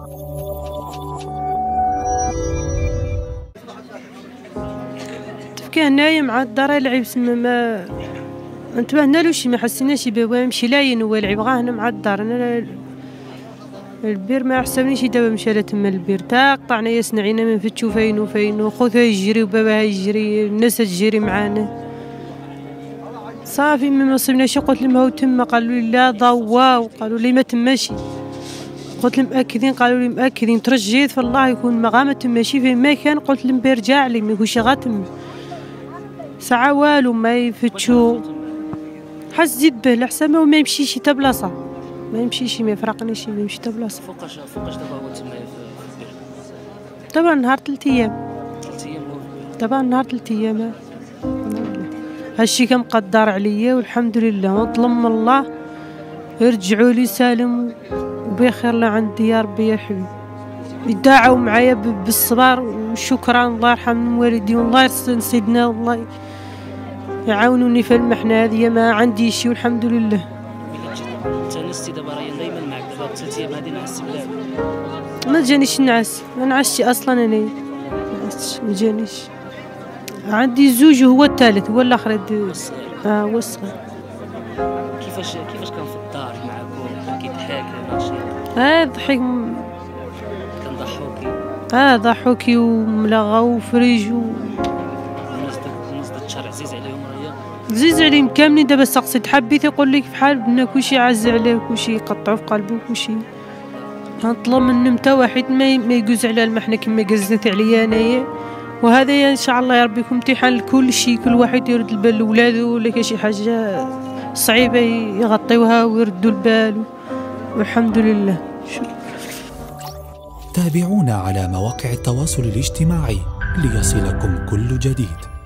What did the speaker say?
تفكى هنايا مع الدار يلعب ما انتبهنا له شي، ما حسيناش بيه، يمشي لاين هو يلعب غا هنا مع الدار. انا البير ما حسبنيش دابا مشى لتما البير تا قطعنا ياسنا عينا ما نفتشو فين وفين، وخوتها يجري وباباها يجري، الناس تجري معانا صافي. ما صبناش. قلت لهم هاو تما، قالوا لي لا ضواو، قالوا لي ما تماشي. قلت لهم مأكدين؟ قالوا لي مأكدين. ترجيت في الله يكون ما تماشي فين ما كان. قلت لهم بيرجع لي ما يقولش غا تما ساعه والو ما يفتشو. حس به الحسن ما يمشيش حتى بلاصه، ما يمشيش، ما يفرقنيش، ما يمشي حتى بلاصه. فوقاش دابا هو تما في البير؟ دابا نهار 3 ايام. 3 ايام دابا نهار 3 ايام. هادشي كان مقدر عليا والحمد لله، ونظلم الله يرجعوا لي سالم وبخير لعندي يا ربي يا حبيبي. يداعوا معايا بالصبر وشكرا، الله يرحم والدي والله يرسل سيدنا، والله يعاونوني في المحنه هذه. ما عندي شي والحمد لله. تنستي دابا راهي دائما معك دابا 3 ايام هذه نعس بلا؟ ما جانيش النعاس، ما نعستش اصلا انا، ما جانيش. عندي زوج وهو الثالث، هو الاخر هو الصغير. كيفاش كان في الدار معكم؟ كيضحك ولا شي؟ ضحك. كان ضحوكي؟ ضحوكي وملغى وفريج الناس ديال الشارع عزيز عليهم راهي؟ عزيز عليهم كاملين. دابا سقسيت حبيت يقول لك بحال بنا كلشي عز عليه، كلشي يقطعو في قلبه، كلشي. نطلب منهم حتى واحد ما يجوز على المحنه كما جزت عليا انايا. وهذا ان شاء الله يا ربي يكون امتحان لكل شيء، كل واحد يرد البال لولادو، ولا كاين شي حاجه صعيبه يغطيوها ويردوا البال، والحمد لله. تابعونا على مواقع التواصل الاجتماعي ليصلكم كل جديد.